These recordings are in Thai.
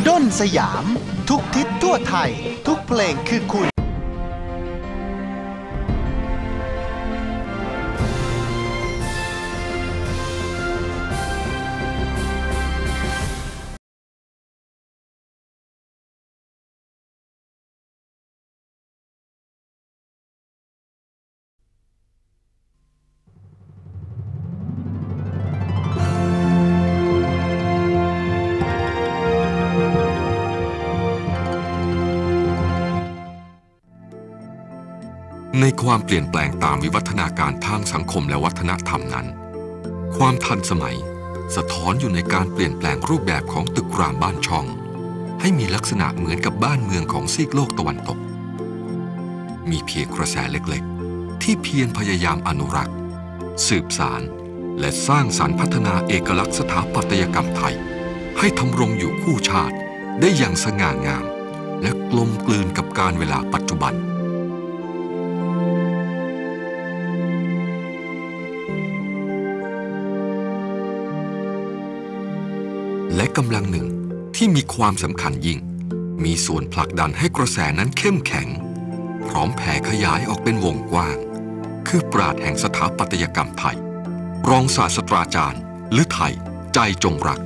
ด้นสยามทุกทิศทั่วไทยทุกเพลงคือคุณในความเปลี่ยนแปลงตามวิวัฒนาการทางสังคมและวัฒนธรรมนั้นความทันสมัยสะท้อนอยู่ในการเปลี่ยนแปลงรูปแบบของตึกรามบ้านช่องให้มีลักษณะเหมือนกับบ้านเมืองของซีกโลกตะวันตกมีเพียงกระแสเล็กๆที่เพียรพยายามอนุรักษ์สืบสานและสร้างสรรค์พัฒนาเอกลักษณ์สถาปัตยกรรมไทยให้ทำรงอยู่คู่ชาติได้อย่างสง่างามและกลมกลืนกับการเวลาปัจจุบันและกำลังหนึ่งที่มีความสำคัญยิ่งมีส่วนผลักดันให้กระแสนั้นเข้มแข็งพร้อมแผ่ขยายออกเป็นวงกว้างคือปราชญ์แห่งสถาปัตยกรรมไทยรองศาสตราจารย์ฤทัยใจจงรัก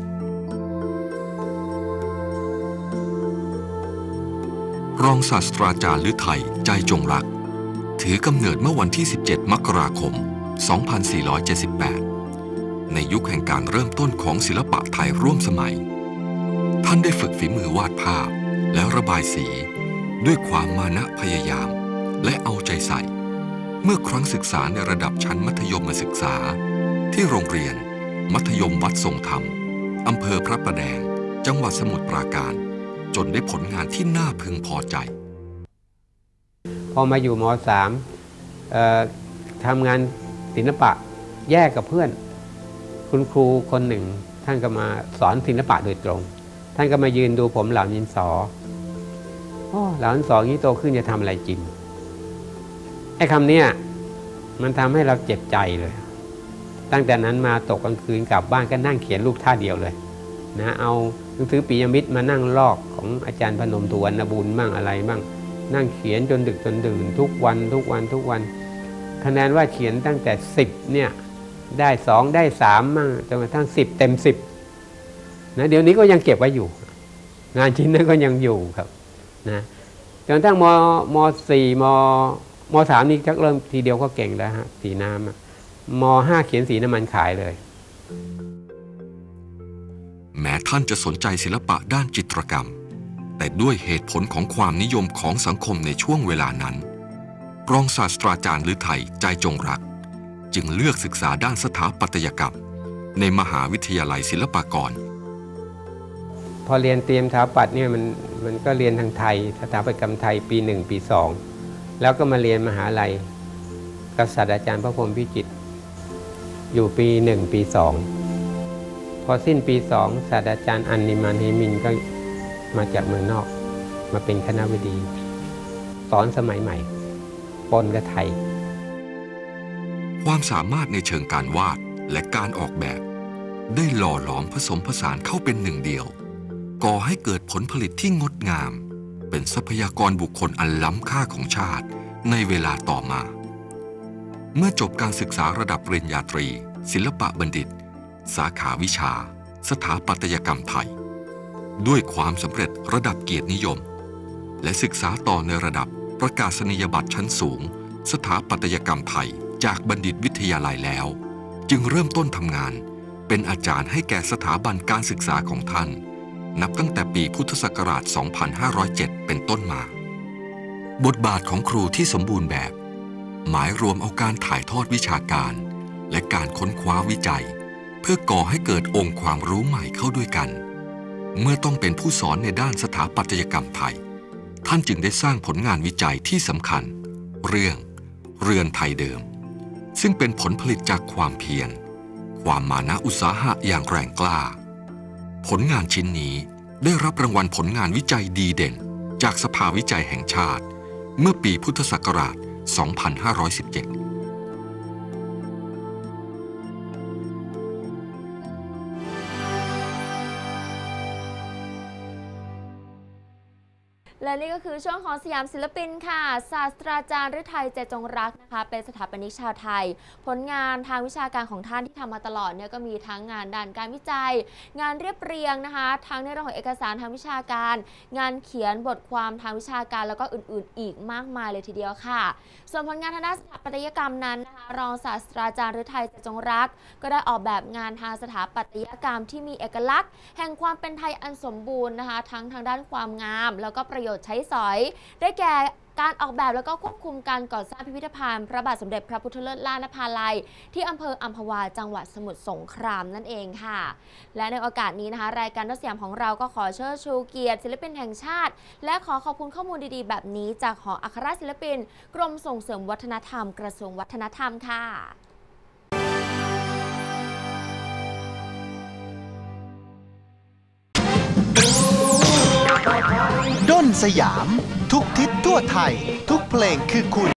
รองศาสตราจารย์ฤทัยใจจงรักถือกำเนิดเมื่อวันที่ 17 มกราคม 2478ในยุคแห่งการเริ่มต้นของศิลปะไทยร่วมสมัยท่านได้ฝึกฝีมือวาดภาพและระบายสีด้วยความมานะพยายามและเอาใจใส่เมื่อครั้งศึกษาในระดับชั้นมัธยมศึกษาที่โรงเรียนมัธยมวัดทรงธรรมอำเภอพระประแดงจังหวัดสมุทรปราการจนได้ผลงานที่น่าพึงพอใจพอมาอยู่ม.3 ทำงานศิลปะแยกกับเพื่อนคุณครูคนหนึ่งท่านก็มาสอนศิลปะโดยตรงท่านก็มายืนดูผมเหล่าดินสอเหล่าดินสอนี้โตขึ้นจะทำอะไรกินไอ้คำนี้มันทำให้เราเจ็บใจเลยตั้งแต่นั้นมาตกกลางคืนกลับบ้านก็นั่งเขียนรูปท่าเดียวเลยนะเอาหนังสือปิยมิตรมานั่งลอกของอาจารย์พนมทวนนบุญบ้างอะไรบ้างนั่งเขียนจนดึกจนดื่นทุกวันคะแนนว่าเขียนตั้งแต่10เนี่ยได้2ได้3มั่งจนกระทั่ง10 เต็ม 10นะเดี๋ยวนี้ก็ยังเก็บไว้อยู่งานชิ้นนั้นก็ยังอยู่ครับนะจนกระทั่งม.4 ม.3 นี่ชักเริ่มทีเดียวก็เก่งแล้วฮะสีน้ำม.5 เขียนสีน้ำมันขายเลยแม้ท่านจะสนใจศิลปะด้านจิตรกรรมแต่ด้วยเหตุผลของความนิยมของสังคมในช่วงเวลานั้นรองศาสตราจารย์ฤทัยใจจงรักจึงเลือกศึกษาด้านสถาปัตยกรรมในมหาวิทยาลัยศิลปากรพอเรียนเตรียมสถาปัตย์เนี่ยมันก็เรียนทางไทยสถาปัตยกรรมไทยปี 1 ปี 2แล้วก็มาเรียนมหาลัยกับศาสตราจารย์พระพรหมพิจิตรอยู่ปี 1 ปี 2พอสิ้นปี 2ศาสตราจารย์อันนิมานเฮมินก็มาจากเมืองนอกมาเป็นคณบดีสอนสมัยใหม่ปนกับไทยความสามารถในเชิงการวาดและการออกแบบได้หล่อหลอมผสมผสานเข้าเป็นหนึ่งเดียวก่อให้เกิดผลผลิตที่งดงามเป็นทรัพยากรบุคคลอันล้ำค่าของชาติในเวลาต่อมาเมื่อจบการศึกษาระดับปริญญาตรีศิลปะบัณฑิตสาขาวิชาสถาปัตยกรรมไทยด้วยความสำเร็จระดับเกียรตินิยมและศึกษาต่อในระดับประกาศนียบัตรชั้นสูงสถาปัตยกรรมไทยจากบัณฑิตวิทยาลัยแล้วจึงเริ่มต้นทำงานเป็นอาจารย์ให้แก่สถาบันการศึกษาของท่านนับตั้งแต่ปีพุทธศักราช 2507 เป็นต้นมาบทบาทของครูที่สมบูรณ์แบบหมายรวมเอาการถ่ายทอดวิชาการและการค้นคว้าวิจัยเพื่อก่อให้เกิดองค์ความรู้ใหม่เข้าด้วยกันเมื่อต้องเป็นผู้สอนในด้านสถาปัตยกรรมไทยท่านจึงได้สร้างผลงานวิจัยที่สำคัญเรื่องเรือนไทยเดิมซึ่งเป็นผลผลิตจากความเพียรความมานะอุตสาหะอย่างแรงกล้าผลงานชิ้นนี้ได้รับรางวัลผลงานวิจัยดีเด่นจากสภาวิจัยแห่งชาติเมื่อปีพุทธศักราช 2517 และนี่ก็คือช่วงของสยามศิลปินค่ะศาสตราจารย์ฤทัย เจจงรักนะคะเป็นสถาปนิกชาวไทยผลงานทางวิชาการของท่านที่ทำมาตลอดเนี่ยก็มีทั้งงานด้านการวิจัยงานเรียบเรียงนะคะทั้งในเรื่องของเอกสารทางวิชาการงานเขียนบทความทางวิชาการแล้วก็อื่นๆอีกมากมายเลยทีเดียวค่ะส่วนผลงานทางด้านสถาปัตยกรรมนั้นนะคะรองศาสตราจารย์ฤทัย เจจงรักก็ได้ออกแบบงานทางสถาปัตยกรรมที่มีเอกลักษณ์แห่งความเป็นไทยอันสมบูรณ์นะคะทั้งทางด้านความงามแล้วก็ประโยชน์ใช้สอยได้แก่การออกแบบแล้วก็ควบคุมการก่อสร้างพิพิธภัณฑ์พระบาทสมเด็จพระพุทธเลิศล่านภาลัยที่อำเภออัมพวาจังหวัดสมุทรสงครามนั่นเองค่ะและในโอกาสนี้นะคะรายการรถสยามของเราก็ขอเชิดชูเกียรติศิลปินแห่งชาติและขอขอบคุณข้อมูลดีๆแบบนี้จากหออัครศิลปินกรมส่งเสริมวัฒนธรรมกระทรวงวัฒนธรรมค่ะด้นสยาม ทุกทิศทั่วไทย ทุกเพลงคือคุณ